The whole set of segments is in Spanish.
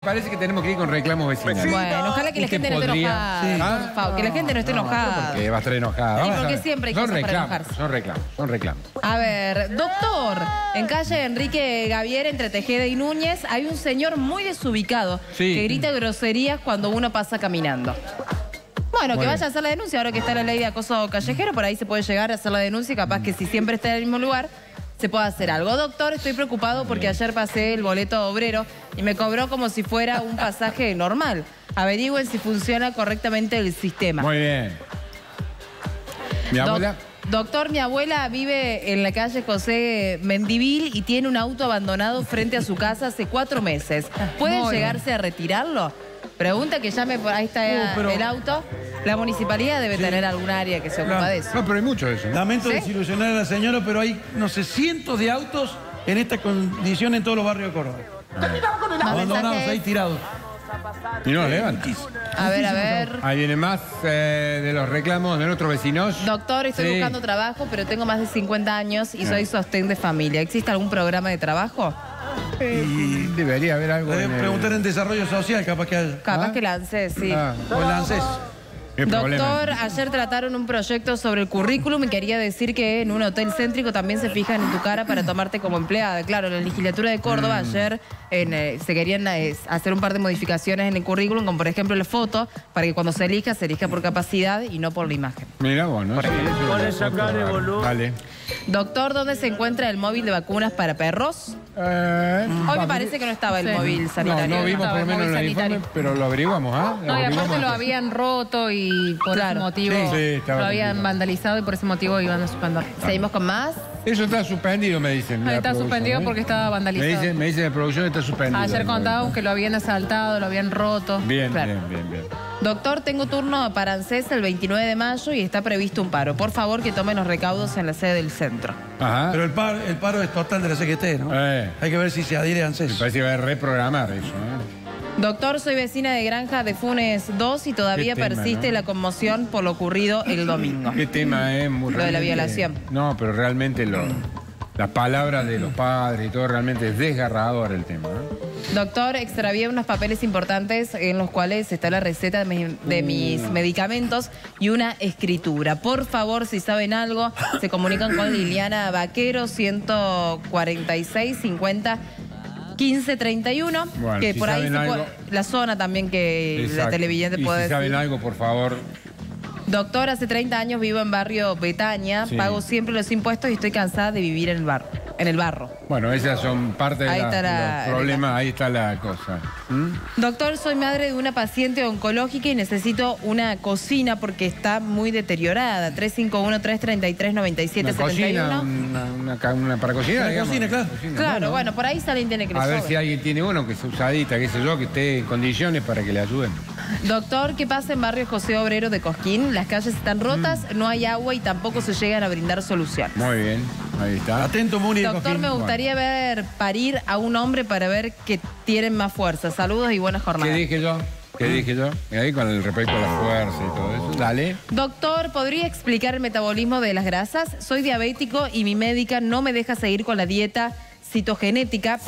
Parece que tenemos que ir con reclamos vecinales. Bueno, ojalá que la gente no esté enojada. Sí. Por favor, que la gente no esté enojada. Porque va a estar enojada. Sí, Vamos a porque ver. siempre hay Son cosas para reclamos, enojarse. son reclamos. A ver, doctor, en calle Enrique Gavier, entre Tejeda y Núñez, hay un señor muy desubicado que grita groserías cuando uno pasa caminando. Bueno, que vaya a hacer la denuncia, ahora que está la ley de acoso callejero, por ahí se puede llegar a hacer la denuncia y capaz que si siempre está en el mismo lugar, se puede hacer algo. Doctor, estoy preocupado porque ayer pasé el boleto obrero y me cobró como si fuera un pasaje normal. Averigüen si funciona correctamente el sistema. Muy bien. ¿Mi abuela? Doctor, mi abuela vive en la calle José Mendivil y tiene un auto abandonado frente a su casa hace 4 meses. ¿Pueden llegarse a retirarlo? Pregunta que llame por ahí está el auto. La municipalidad debe tener algún área que se ocupa de eso. No, pero hay mucho de eso. Lamento desilusionar a la señora, pero hay, no sé, cientos de autos en esta condición en todos los barrios de Córdoba. Abandonados ahí tirados. Y no los levantan. A ver. Ahí viene más de los reclamos de nuestros vecinos. Doctor, estoy buscando trabajo, pero tengo más de 50 años y soy sostén de familia. ¿Existe algún programa de trabajo? Debería haber algo. Deben preguntar en desarrollo social, capaz que haya. Capaz que lancé, sí. O el ANSES. Doctor, ayer trataron un proyecto sobre el currículum y quería decir que en un hotel céntrico también se fijan en tu cara para tomarte como empleada. Claro, en la legislatura de Córdoba ayer se querían hacer un par de modificaciones en el currículum, como por ejemplo la foto, para que cuando se elija por capacidad y no por la imagen. Mira vos, ¿no? Con esa cara de boludo. Vale. Doctor, ¿dónde se encuentra el móvil de vacunas para perros? Hoy me parece que no estaba el móvil sanitario. No vimos por lo menos en el informe, pero lo averiguamos, ¿ah? No, y aparte lo habían roto y por ese motivo lo habían vandalizado y por ese motivo iban a suspender. ¿Seguimos con más? Eso está suspendido, me dicen. No, está suspendido porque estaba vandalizado. Me dicen de producción que está suspendido. Ayer contaban que lo habían asaltado, lo habían roto. Bien. Doctor, tengo turno para ANSES el 29 de mayo y está previsto un paro. Por favor, que tomen los recaudos en la sede del centro. Ajá. Pero el paro es total de la CGT, ¿no? Hay que ver si se adhiere a ANSES. Me parece que va a reprogramar eso, Doctor, soy vecina de Granja de Funes 2 y todavía persiste la conmoción por lo ocurrido el domingo. ¿Qué tema es? Lo de la violación. No, pero realmente las palabras de los padres y todo realmente es desgarrador el tema. Doctor, extravié unos papeles importantes en los cuales está la receta de mis medicamentos y una escritura. Por favor, si saben algo, se comunican con Liliana Vaquero, 146 50 1531, bueno, que si por ahí la zona también que la televidente puede decir. Si saben algo, por favor. Doctor, hace 30 años vivo en barrio Betania, pago siempre los impuestos y estoy cansada de vivir en el barro. Bueno, esas son parte de los problemas, ahí está la cosa. Doctor, soy madre de una paciente oncológica y necesito una cocina porque está muy deteriorada. 351-333-9771. Una para cocinar, digamos. Cocina, claro. Claro, bueno, por ahí alguien tiene que le A ver sobre. si alguien tiene uno que es usadita, qué sé yo, que esté en condiciones para que le ayuden. Doctor, ¿qué pasa en barrio José Obrero de Cosquín? Las calles están rotas, no hay agua y tampoco se llegan a brindar soluciones. Muy bien, ahí está. Atento, Muni. Doctor, me gustaría ver parir a un hombre para ver que tienen más fuerza. Saludos y buenas jornadas. ¿Qué dije yo? Y ahí con el respecto a la fuerza y todo eso. Dale. Doctor, ¿podría explicar el metabolismo de las grasas? Soy diabético y mi médica no me deja seguir con la dieta citogenética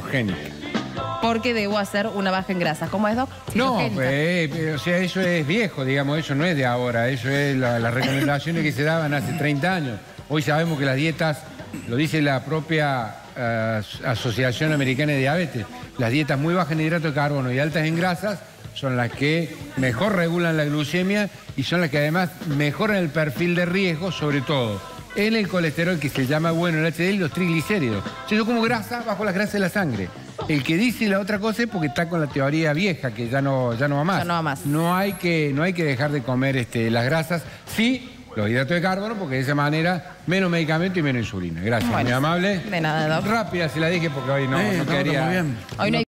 porque debo hacer una baja en grasas. ¿Cómo es, Doc? No, o sea, eso es viejo, digamos, eso no es de ahora, eso es las recomendaciones que se daban hace 30 años. Hoy sabemos que las dietas, lo dice la propia Asociación Americana de Diabetes, las dietas muy bajas en hidratos de carbono y altas en grasas son las que mejor regulan la glucemia y son las que además mejoran el perfil de riesgo, sobre todo en el colesterol que se llama bueno, el HDL y los triglicéridos. Yo como grasa bajo las grasas de la sangre. El que dice la otra cosa es porque está con la teoría vieja, que ya no va más. Ya no va más. No hay que dejar de comer las grasas, sí los hidratos de carbono, porque de esa manera menos medicamento y menos insulina. Gracias, muy amable. De nada, Doc. Rápida se la dije porque hoy no quería. Hoy no hay